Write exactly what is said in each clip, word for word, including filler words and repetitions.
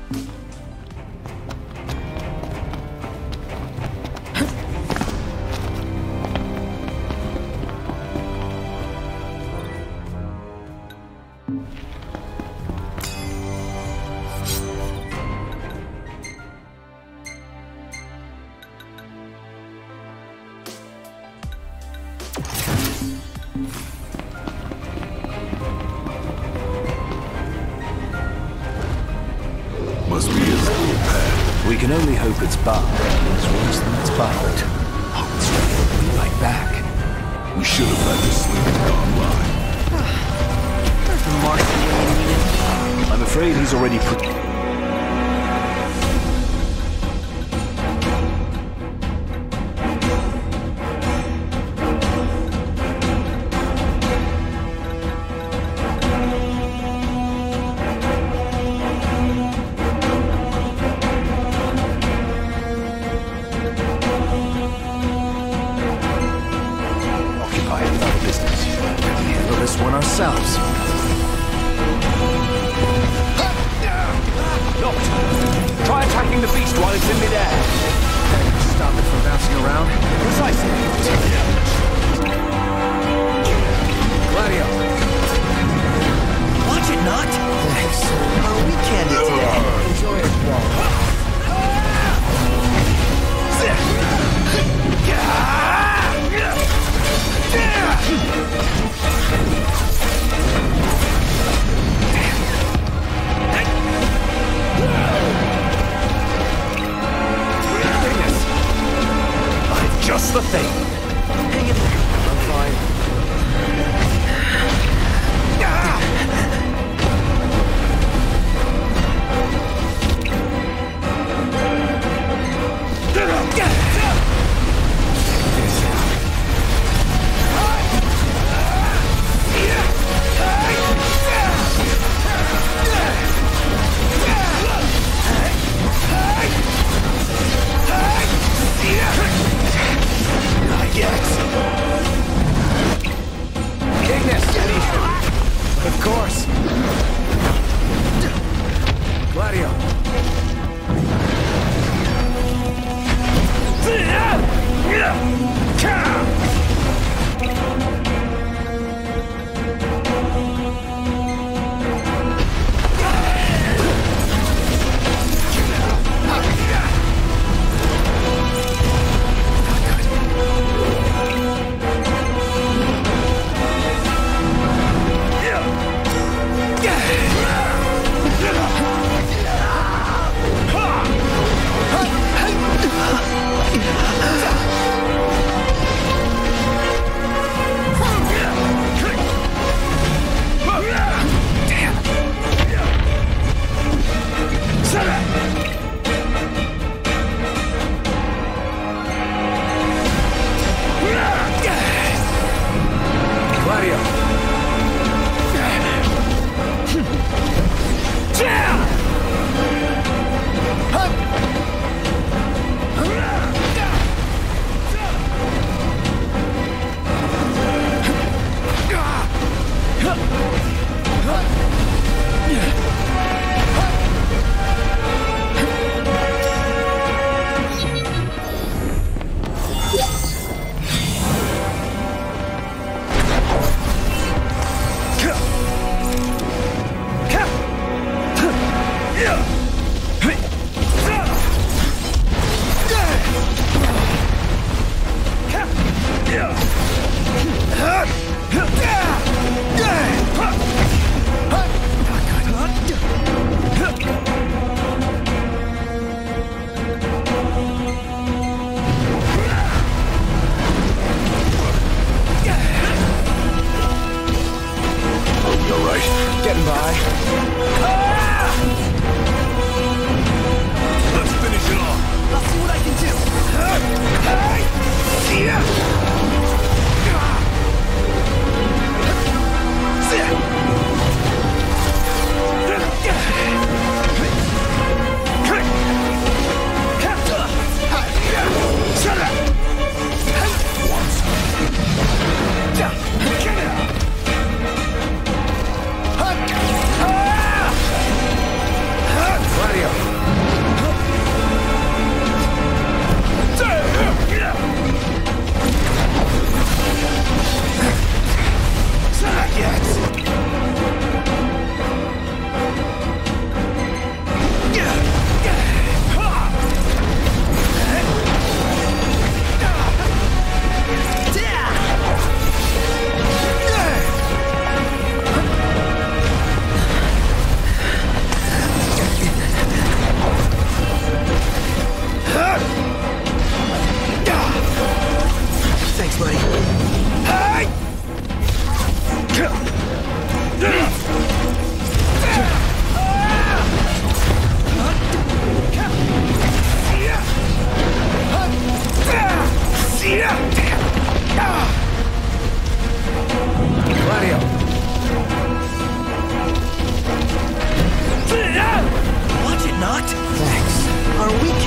Must be his little path. We can only hope it's barred. It's worse than it's barred. Hope it's ready to be right back. We should have let this sleep online. Where's the Martian when you need it? I'm afraid he's already put... occupied with other business. We can handle this one ourselves. Locked. Try attacking the beast while it's in midair. Stop it from bouncing around. Precisely. Gladio. Watch it not! Thanks. Our weekend it today. Enjoy it, Walt. I've just the thing.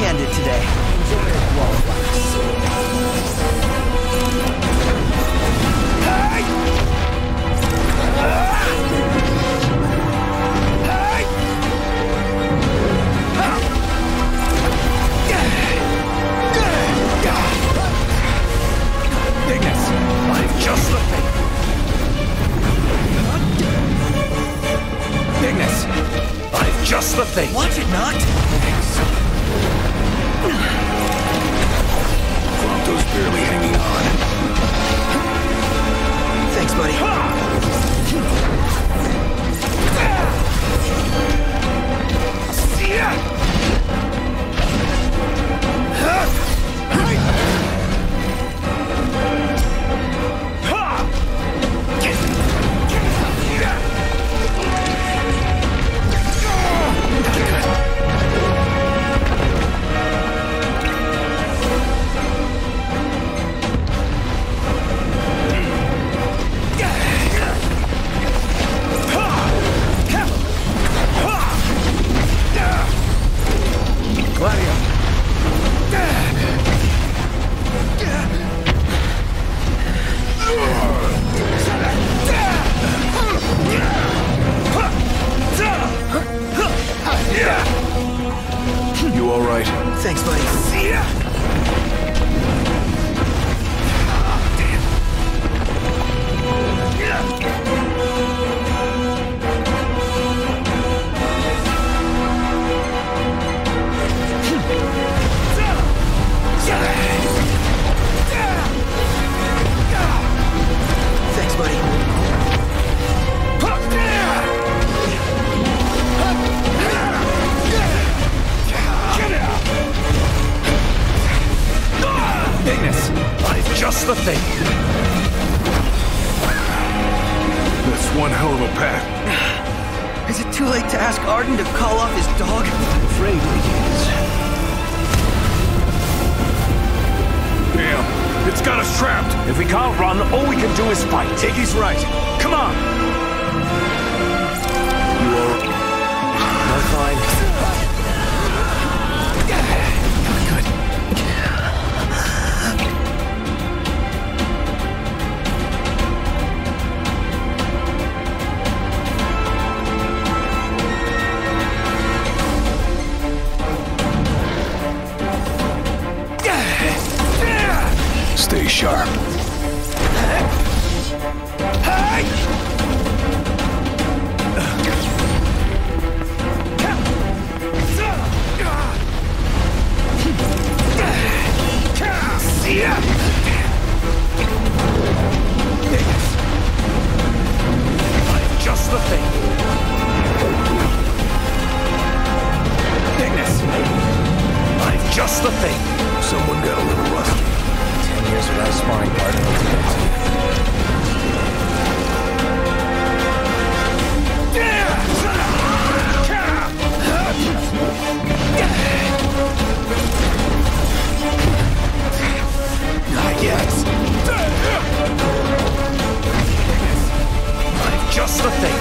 one-handed today. Enjoy the Ignis, I've just the thing. Ignis, I've just the thing. Watch it not. Prompto's barely hanging on. Thanks, buddy. You all right? Thanks, buddy. Thanks, buddy. Ignis, I've just the thing. That's one hell of a pack. Is it too late to ask Arden to call off his dog? I'm afraid it is. Damn, it's got us trapped. If we can't run, all we can do is fight. Iggy's right. Come on. You all right? I'm fine. Stay sharp. Just the thing. Ignis, I've just the thing. Someone got a little rusty. Ten years without sparring partner will do that Not yet. I've just the thing.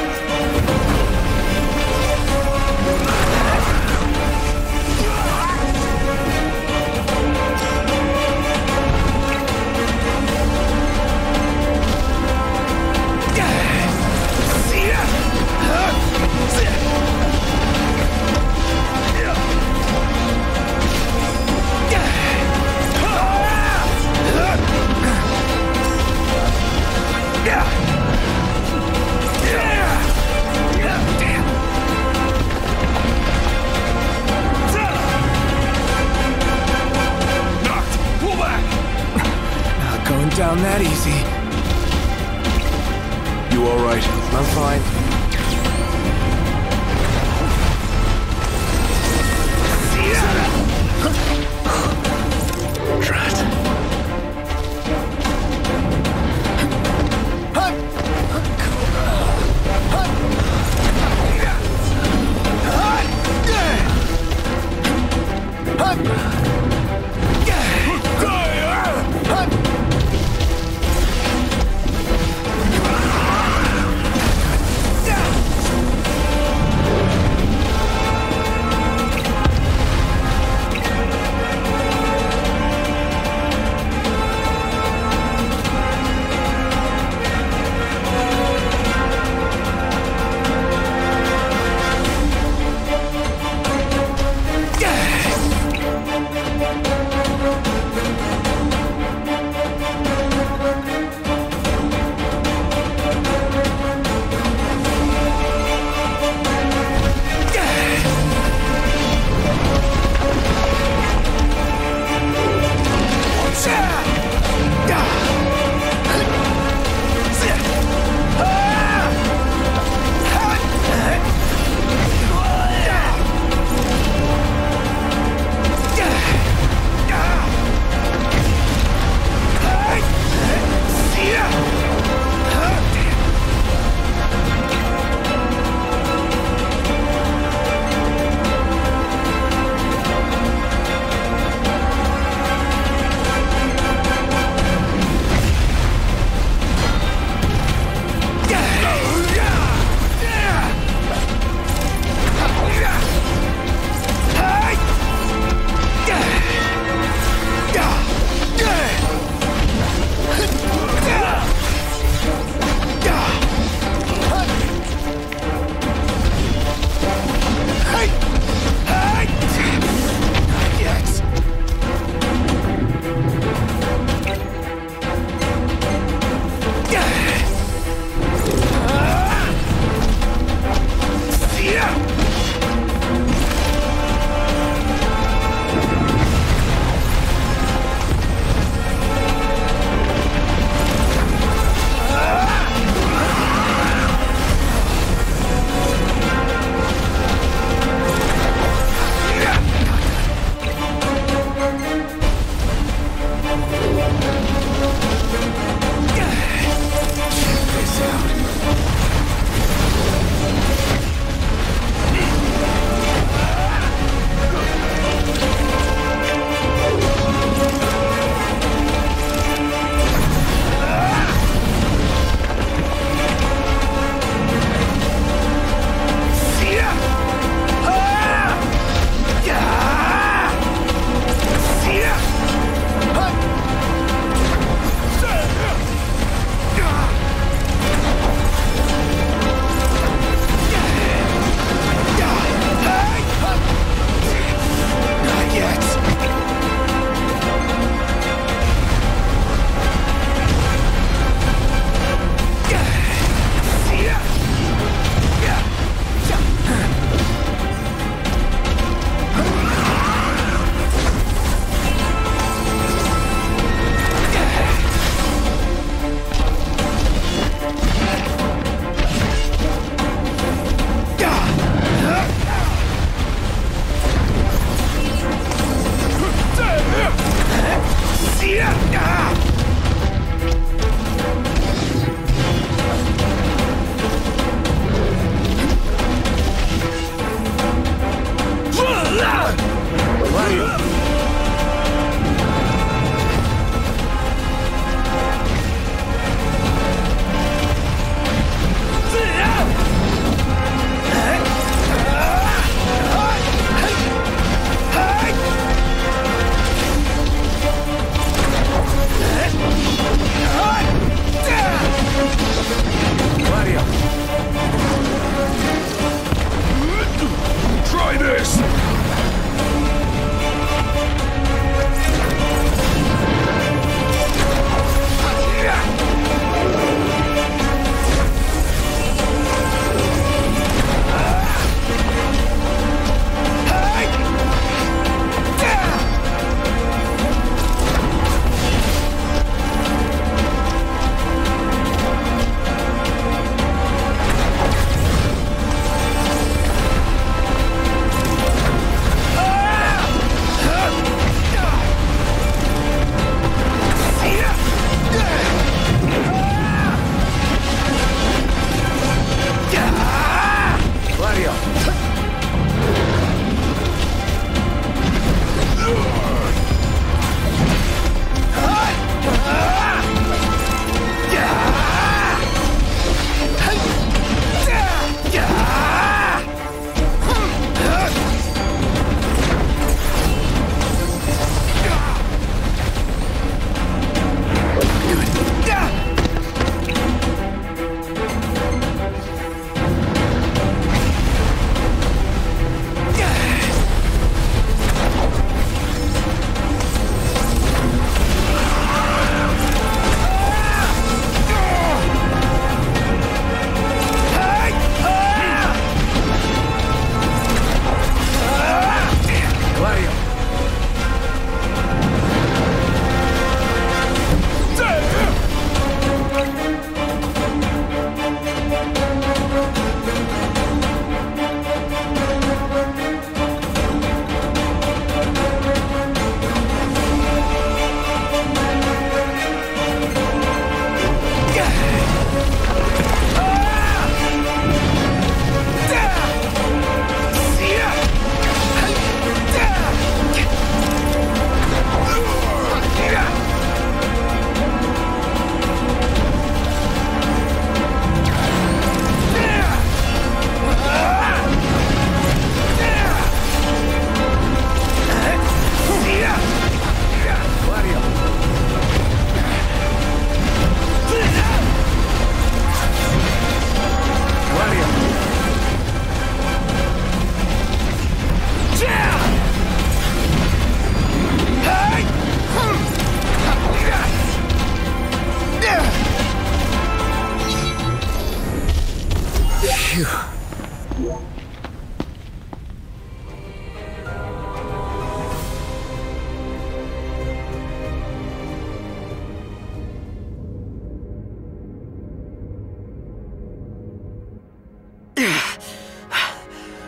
Down that easy. You all right? I'm fine. Drat.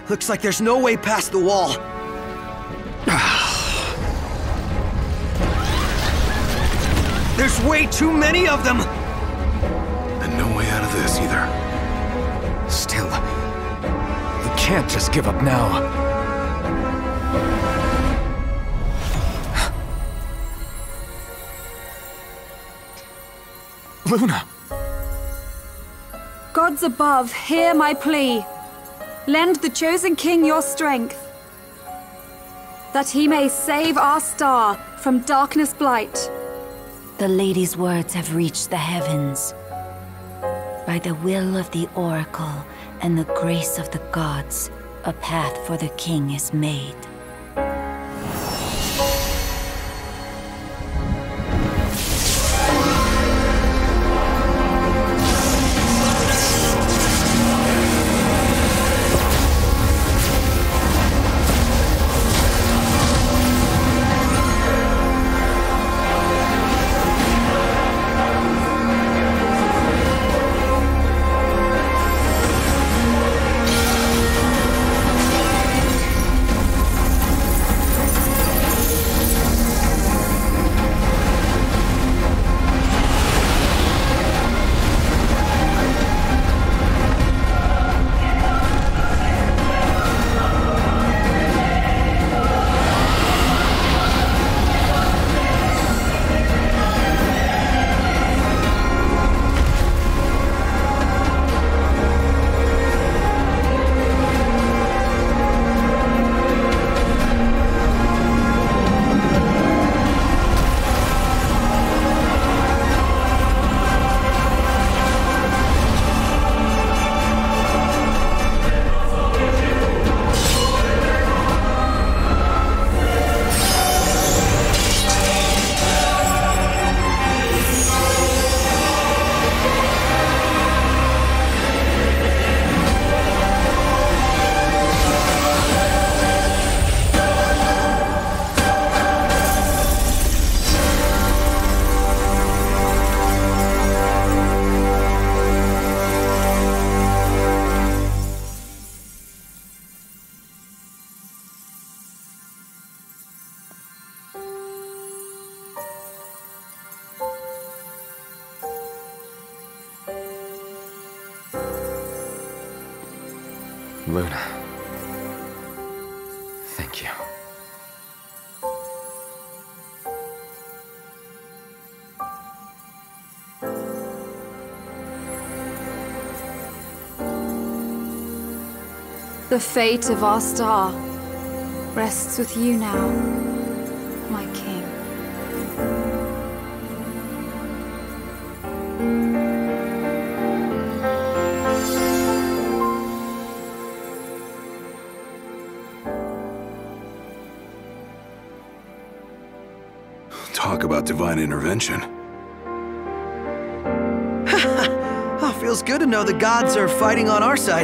Looks like there's no way past the wall. There's way too many of them! And no way out of this either. Still, we can't just give up now. Luna! Gods above, hear my plea. Lend the chosen king your strength, that he may save our star from darkness blight. The lady's words have reached the heavens. By the will of the oracle and the grace of the gods, a path for the king is made. Luna. Thank you. The fate of our star rests with you now, my king. Talk about divine intervention. Oh, feels good to know the gods are fighting on our side.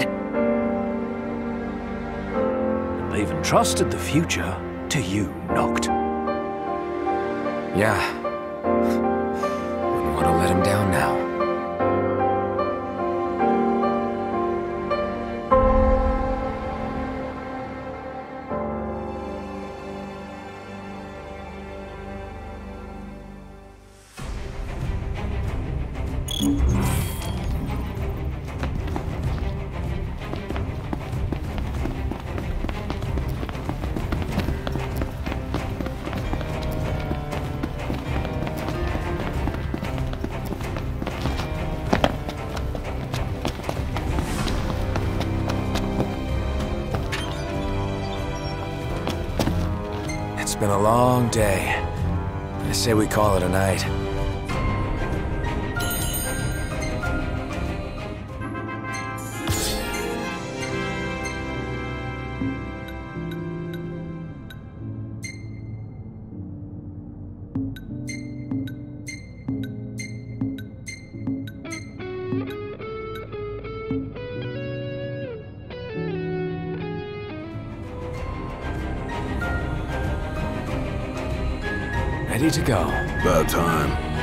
They've entrusted the future to you, Noct. Yeah. Wouldn't want to let him down now. It's been a long day. I say we call it a night. Ready to go. About time.